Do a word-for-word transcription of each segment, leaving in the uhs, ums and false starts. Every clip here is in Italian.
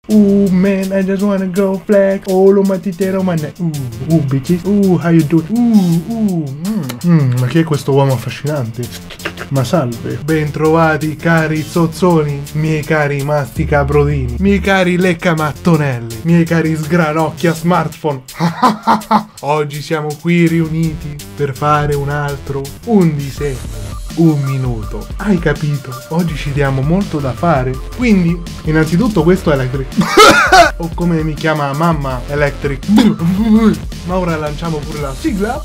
Ooh man, I just wanna go flex. Oh lo matitero man. Ooh, ooh bitches. Ooh, how you doing? Ooh, ooh. Mm. Mm, ma che è questo uomo affascinante? Ma salve. Bentrovati cari zozzoni, miei cari masticabrodini, miei cari leccamattonelle, miei cari sgranocchia smartphone. Oggi siamo qui riuniti per fare un altro, un disegno. Un minuto, hai capito? Oggi ci diamo molto da fare. Quindi, innanzitutto questo è Electric. O come mi chiama mamma, Electric. Ma ora lanciamo pure la sigla.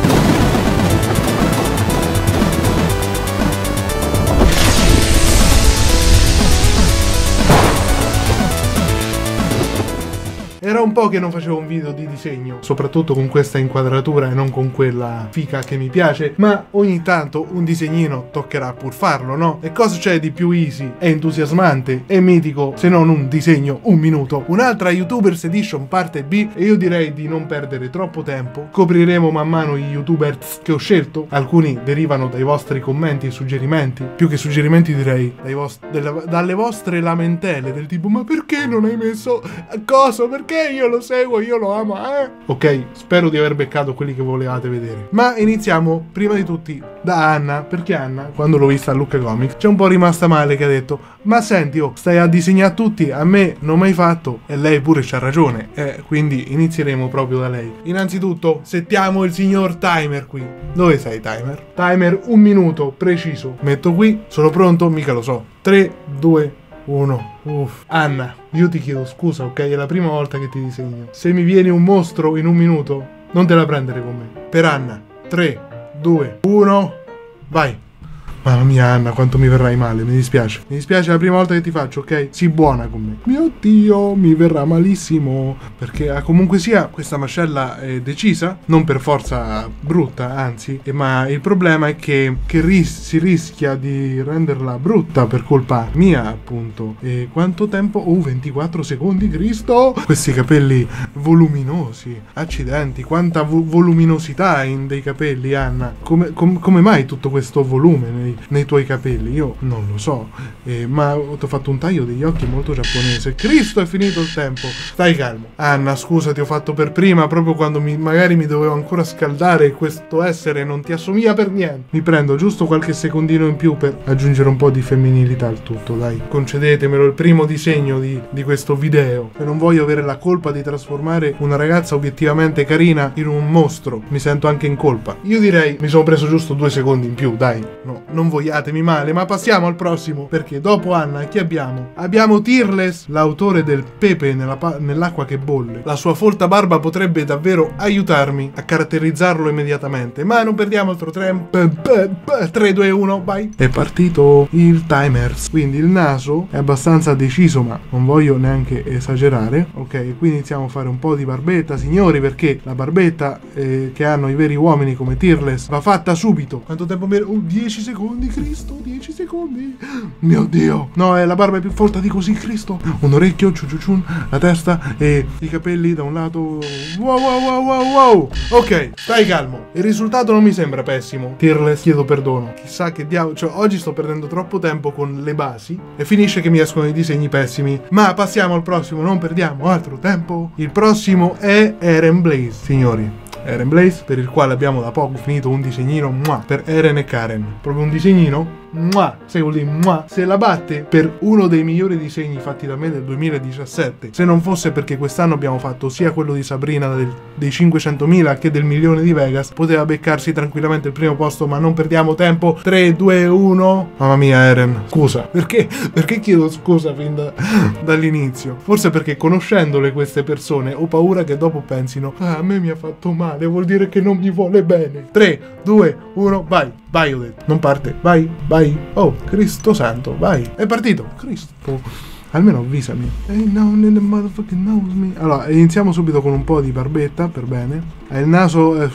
Era un po' che non facevo un video di disegno, soprattutto con questa inquadratura e non con quella fica che mi piace, ma ogni tanto un disegnino toccherà pur farlo, no? E cosa c'è di più easy, e entusiasmante e mitico se non un disegno un minuto? Un'altra YouTubers Edition parte B, e io direi di non perdere troppo tempo. Copriremo man mano gli YouTubers che ho scelto, alcuni derivano dai vostri commenti e suggerimenti, più che suggerimenti direi dai vostri, delle, dalle vostre lamentele, del tipo ma perché non hai messo cosa, perché io lo seguo, io lo amo, eh? Ok, spero di aver beccato quelli che volevate vedere. Ma iniziamo, prima di tutti, da Anna, perché Anna, quando l'ho vista a Lucca Comics, c'è un po' rimasta male che ha detto ma senti, oh, stai a disegnare tutti, a me non mai fatto, e lei pure c'ha ragione, eh, quindi inizieremo proprio da lei. Innanzitutto, settiamo il signor Timer qui. Dove sei, Timer? Timer, un minuto, preciso. Metto qui, sono pronto? Mica lo so. tre, due, uno. Uff. Anna, io ti chiedo scusa, ok? È la prima volta che ti disegno. Se mi viene un mostro in un minuto, non te la prendere con me. Per Anna. tre, due, uno. Vai. Mamma mia Anna, quanto mi verrai male, mi dispiace. Mi dispiace, è la prima volta che ti faccio, ok? Sii buona con me. Mio Dio, mi verrà malissimo. Perché comunque sia, questa mascella è decisa, non per forza brutta, anzi. Ma il problema è che, che ris si rischia di renderla brutta per colpa mia, appunto. E quanto tempo? Oh, ventiquattro secondi, Cristo! Questi capelli voluminosi. Accidenti, quanta vo voluminosità in dei capelli, Anna. Come, com come mai tutto questo volume nei nei tuoi capelli? Io non lo so, eh, ma ti ho fatto un taglio degli occhi molto giapponese. Cristo, è finito il tempo. Stai calmo. Anna, scusa, ti ho fatto per prima, proprio quando mi, magari mi dovevo ancora scaldare e questo essere non ti assomiglia per niente. Mi prendo giusto qualche secondino in più per aggiungere un po' di femminilità al tutto, dai. Concedetemelo, il primo disegno di, di questo video. E non voglio avere la colpa di trasformare una ragazza obiettivamente carina in un mostro. Mi sento anche in colpa. Io direi, mi sono preso giusto due secondi in più, dai. No, non vogliatemi male, ma passiamo al prossimo, perché dopo Anna chi abbiamo? Abbiamo Tearless, l'autore del pepe nell'acqua che bolle. La sua folta barba potrebbe davvero aiutarmi a caratterizzarlo immediatamente, ma non perdiamo altro tempo. tre, due, uno, vai. È partito il timer. Quindi il naso è abbastanza deciso, ma non voglio neanche esagerare. Ok, qui iniziamo a fare un po' di barbetta, signori, perché la barbetta eh, che hanno i veri uomini come Tearless va fatta subito. Quanto tempo mi... Oh, dieci secondi, Cristo, dieci secondi. Mio Dio. No, è la barba è più folta di così, Cristo. Un orecchio, ciu ciu ciu, la testa e i capelli da un lato. Wow, wow, wow, wow, wow. Ok, stai calmo. Il risultato non mi sembra pessimo. Tearless, chiedo perdono. Chissà che diavolo, cioè oggi sto perdendo troppo tempo con le basi e finisce che mi escono i disegni pessimi. Ma passiamo al prossimo, non perdiamo altro tempo. Il prossimo è Eren Blaze, signori. Eren Blaze, per il quale abbiamo da poco finito un disegnino muah, per Eren e Karen. Proprio un disegnino muah, se vuol dire muah, se la batte per uno dei migliori disegni fatti da me del duemiladiciassette. Se non fosse perché quest'anno abbiamo fatto sia quello di Sabrina del, dei cinquecentomila che del milione di Vegas, poteva beccarsi tranquillamente il primo posto, ma non perdiamo tempo. tre, due, uno. Mamma mia Eren, scusa, perché? Perché chiedo scusa fin da, dall'inizio? Forse perché conoscendole queste persone ho paura che dopo pensino ah, a me mi ha fatto male, vuol dire che non mi vuole bene. tre, due, uno, vai. Vai, ho detto. Non parte. Vai, vai. Oh, Cristo santo, vai. È partito. Cristo. Almeno avvisami. Hey, no, the motherfucking knows me. Allora, iniziamo subito con un po' di barbetta, per bene. Il naso... Eh,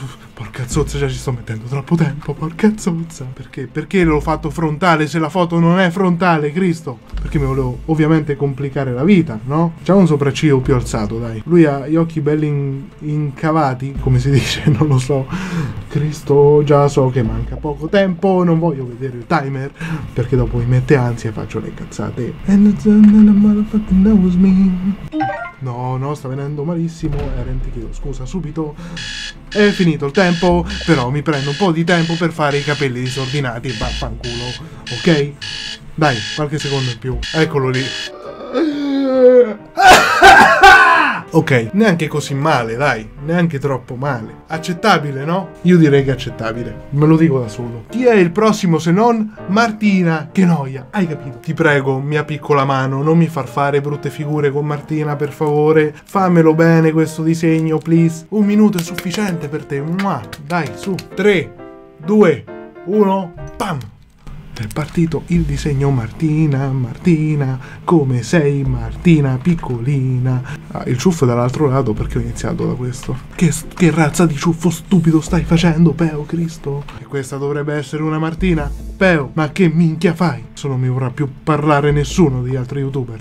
Porca zozza, già ci sto mettendo troppo tempo, porca zozza. Perché? Perché l'ho fatto frontale se la foto non è frontale, Cristo? Perché mi volevo ovviamente complicare la vita, no? C'ha un sopracciglio più alzato, dai. Lui ha gli occhi belli in- incavati, come si dice, non lo so. Cristo, già so che manca poco tempo, non voglio vedere il timer, perché dopo mi mette ansia e faccio le cazzate. And the motherfucking knows me. No, no, sta venendo malissimo. Eren, ti chiedo scusa subito. È finito il tempo, però mi prendo un po' di tempo per fare i capelli disordinati e vaffanculo, ok? Dai, qualche secondo in più. Eccolo lì. Ok, neanche così male, dai, neanche troppo male. Accettabile, no? Io direi che è accettabile, me lo dico da solo. Chi è il prossimo se non Martina? Che noia, hai capito? Ti prego, mia piccola mano, non mi far fare brutte figure con Martina, per favore. Fammelo bene questo disegno, please. Un minuto è sufficiente per te. Mua. Dai, su. tre, due, uno, pam! È partito il disegno. Martina, Martina, come sei Martina piccolina. Ah, il ciuffo è dall'altro lato perché ho iniziato da questo. Che, che razza di ciuffo stupido stai facendo, Peo, Cristo? E questa dovrebbe essere una Martina? Peo, ma che minchia fai? Se non mi vorrà più parlare nessuno degli altri youtuber.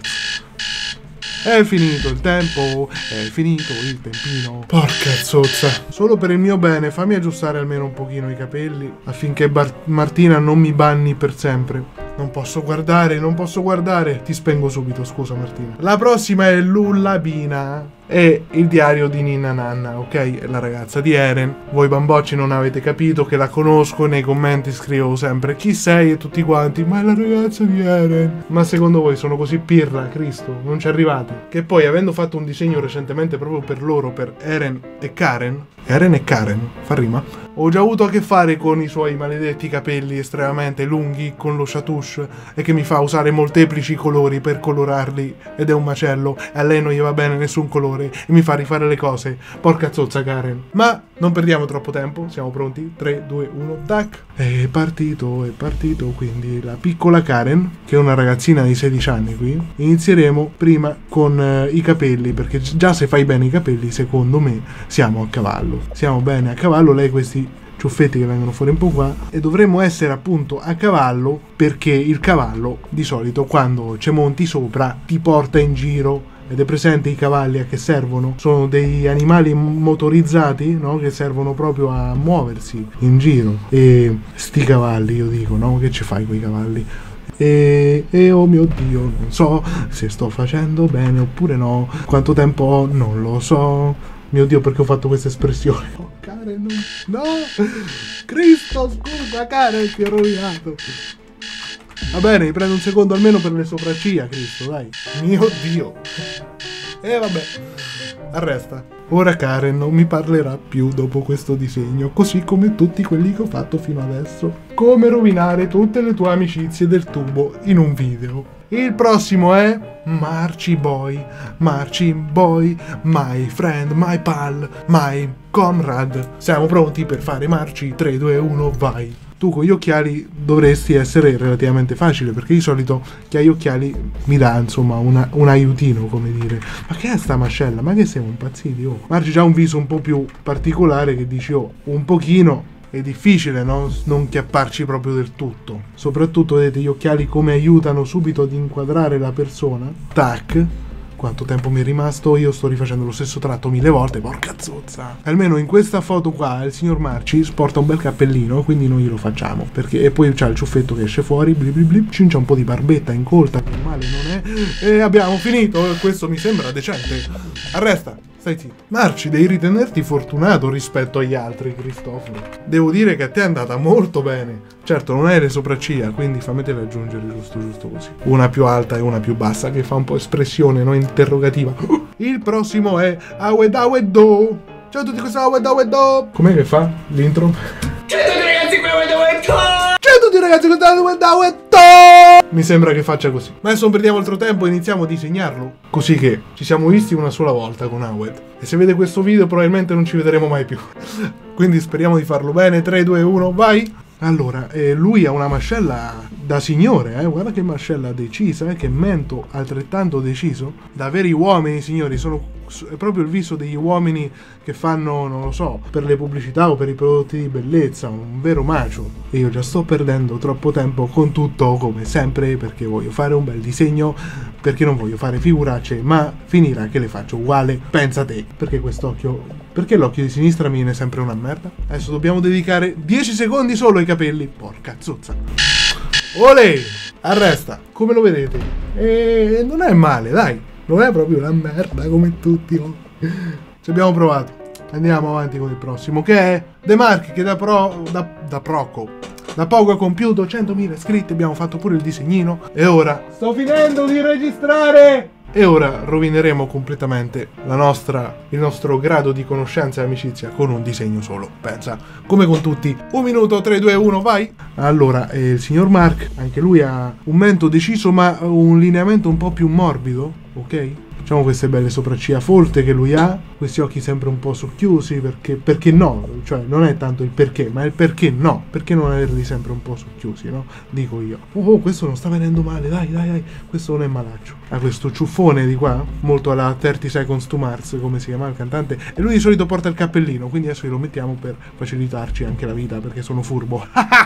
È finito il tempo, è finito il tempino. Porca zozza. Solo per il mio bene, fammi aggiustare almeno un pochino i capelli, affinché Bar- Martina non mi banni per sempre. Non posso guardare, non posso guardare. Ti spengo subito, scusa Martina. La prossima è Lullabina. È il diario di Ninna Nanna, ok? È la ragazza di Eren. Voi bambocci non avete capito che la conosco, nei commenti scrivo sempre chi sei e tutti quanti, ma è la ragazza di Eren. Ma secondo voi sono così pirla, Cristo? Non ci arrivate? Che poi, avendo fatto un disegno recentemente proprio per loro, per Eren e Karen, Eren e Karen, fa rima, ho già avuto a che fare con i suoi maledetti capelli estremamente lunghi, con lo chatouche, e che mi fa usare molteplici colori per colorarli, ed è un macello, e a lei non gli va bene nessun colore, e mi fa rifare le cose. Porca zozza Karen. Ma non perdiamo troppo tempo, siamo pronti? tre, due, uno, tac. È partito, è partito, quindi la piccola Karen, che è una ragazzina di sedici anni qui, inizieremo prima con eh, i capelli, perché già se fai bene i capelli, secondo me, siamo a cavallo. Siamo bene a cavallo, lei questi ciuffetti che vengono fuori un po' qua, e dovremmo essere appunto a cavallo, perché il cavallo di solito quando ci monti sopra ti porta in giro. Ed è presente i cavalli a che servono? Sono degli animali motorizzati, no? Che servono proprio a muoversi in giro. E sti cavalli, io dico, no? Che ci fai con i cavalli? E, e oh mio Dio, non so se sto facendo bene oppure no. Quanto tempo ho? Non lo so. Mio Dio, perché ho fatto questa espressione? Oh, Karen, no! Cristo, scusa, Karen, ti ho rovinato. Va bene, mi prendo un secondo almeno per le sopracciglia, Cristo, dai. Mio Dio. E eh, vabbè, arresta. Ora Karen non mi parlerà più dopo questo disegno, così come tutti quelli che ho fatto fino adesso. Come rovinare tutte le tue amicizie del tubo in un video. Il prossimo è Marci Boy, Marci Boy, my friend, my pal, my comrade. Siamo pronti per fare Marci? tre, due, uno, vai. Tu con gli occhiali dovresti essere relativamente facile, perché di solito chi ha gli occhiali mi dà insomma una, un aiutino, come dire. Ma che è sta mascella? Ma che siamo impazziti? Oh. Marci già un viso un po' più particolare che dici, oh, un pochino è difficile, no? Non chiapparci proprio del tutto. Soprattutto vedete gli occhiali come aiutano subito ad inquadrare la persona. Tac. Quanto tempo mi è rimasto? Io sto rifacendo lo stesso tratto mille volte, porca zozza. Almeno in questa foto qua il signor Marci sporta un bel cappellino, quindi noi glielo facciamo. Perché, e poi c'ha il ciuffetto che esce fuori, blip blip blip, c'è un po' di barbetta incolta, che male non è. E abbiamo finito, questo mi sembra decente. Arresta, stai zitto. Marci, devi ritenerti fortunato rispetto agli altri, Cristoforo. Devo dire che a te è andata molto bene. Certo, non hai le sopracciglia, quindi fammitele aggiungere giusto giusto così. Una più alta e una più bassa, che fa un po' espressione, no? Interrogativa. Il prossimo è Awed Awed Do. Ciao a tutti, questo è Awed Awed Do. Com'è che fa l'intro? Ciao a tutti ragazzi, questo è Awed Awed Do. Ciao a tutti ragazzi, questo è Awed Awed Do. Mi sembra che faccia così. Ma adesso non perdiamo altro tempo, iniziamo a disegnarlo. Così che ci siamo visti una sola volta con Awed. E se vede questo video probabilmente non ci vedremo mai più. Quindi speriamo di farlo bene. tre, due, uno, vai. Allora, eh, lui ha una mascella da signore, eh? Guarda che mascella decisa, eh? Che mento altrettanto deciso. Da veri uomini, signori, sono è proprio il viso degli uomini che fanno, non lo so, per le pubblicità o per i prodotti di bellezza, un vero macio. E io già sto perdendo troppo tempo con tutto, come sempre, perché voglio fare un bel disegno, perché non voglio fare figuracce, ma finirà che le faccio uguale. Pensa te, perché quest'occhio, perché l'occhio di sinistra mi viene sempre una merda? Adesso dobbiamo dedicare dieci secondi solo ai capelli. Porca zozza. Olè, arresta, come lo vedete? E non è male, dai. Non è proprio una merda come tutti, no? Ci abbiamo provato. Andiamo avanti con il prossimo, che è The Mark, che da, pro, da, da poco da poco ha compiuto centomila iscritti. Abbiamo fatto pure il disegnino. E ora sto finendo di registrare. E ora rovineremo completamente la nostra, il nostro grado di conoscenza e amicizia con un disegno solo. Pensa, come con tutti. Un minuto, tre, due, uno, vai! Allora, eh, il signor Mark, anche lui ha un mento deciso ma un lineamento un po' più morbido, ok? Facciamo queste belle sopracciglia folte che lui ha, questi occhi sempre un po' socchiusi, perché, perché no? Cioè, non è tanto il perché, ma è il perché no. Perché non averli sempre un po' socchiusi, no? Dico io. Oh, oh, questo non sta venendo male, dai, dai, dai. Questo non è malaccio. Ha questo ciuffone di qua, molto alla thirty seconds to Mars, come si chiama il cantante, e lui di solito porta il cappellino, quindi adesso lo mettiamo per facilitarci anche la vita, perché sono furbo.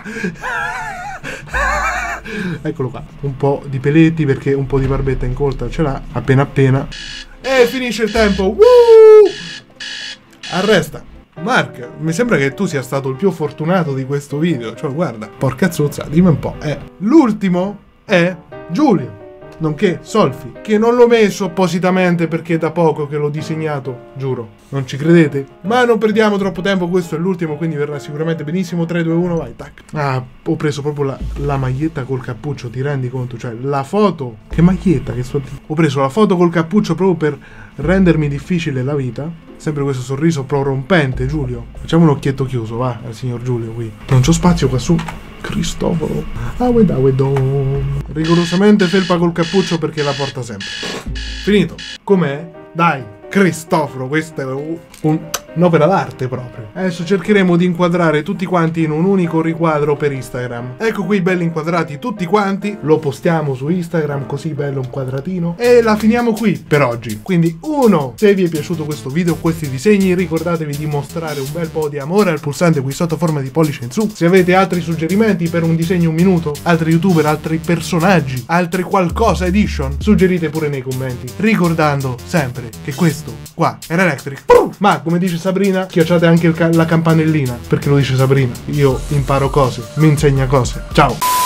Eccolo qua, un po' di peletti perché un po' di barbetta incolta ce l'ha appena appena. E finisce il tempo. Woo! Arresta. Mark, mi sembra che tu sia stato il più fortunato di questo video. Cioè, guarda, porca zozza, dimmi un po'. Eh. L'ultimo è Giulio, nonché Solfi, che non l'ho messo appositamente perché è da poco che l'ho disegnato, giuro. Non ci credete? Ma non perdiamo troppo tempo, questo è l'ultimo, quindi verrà sicuramente benissimo. Tre, due, uno, vai, tac. Ah, ho preso proprio la, la maglietta col cappuccio, ti rendi conto? Cioè, la foto... Che maglietta che sto... Ho preso la foto col cappuccio proprio per rendermi difficile la vita. Sempre questo sorriso prorompente, Giulio. Facciamo un occhietto chiuso, va, al signor Giulio qui. Non c'ho spazio qua su. Cristoforo. Rigorosamente felpa col cappuccio perché la porta sempre. Finito. Com'è? Dai. Cristoforo, questo è un, un'opera d'arte proprio. Adesso cercheremo di inquadrare tutti quanti in un unico riquadro per Instagram. Ecco qui belli inquadrati tutti quanti. Lo postiamo su Instagram così bello inquadratino. E la finiamo qui per oggi. Quindi uno, se vi è piaciuto questo video, questi disegni, ricordatevi di mostrare un bel po' di amore al pulsante qui sotto forma di pollice in su. Se avete altri suggerimenti per un disegno un minuto, altri youtuber, altri personaggi, altri qualcosa edition, suggerite pure nei commenti. Ricordando sempre che questo qua era Electric. Ma come dice Sabrina, schiacciate anche il ca- la campanellina, perché lo dice Sabrina. Io imparo cose, mi insegna cose. Ciao.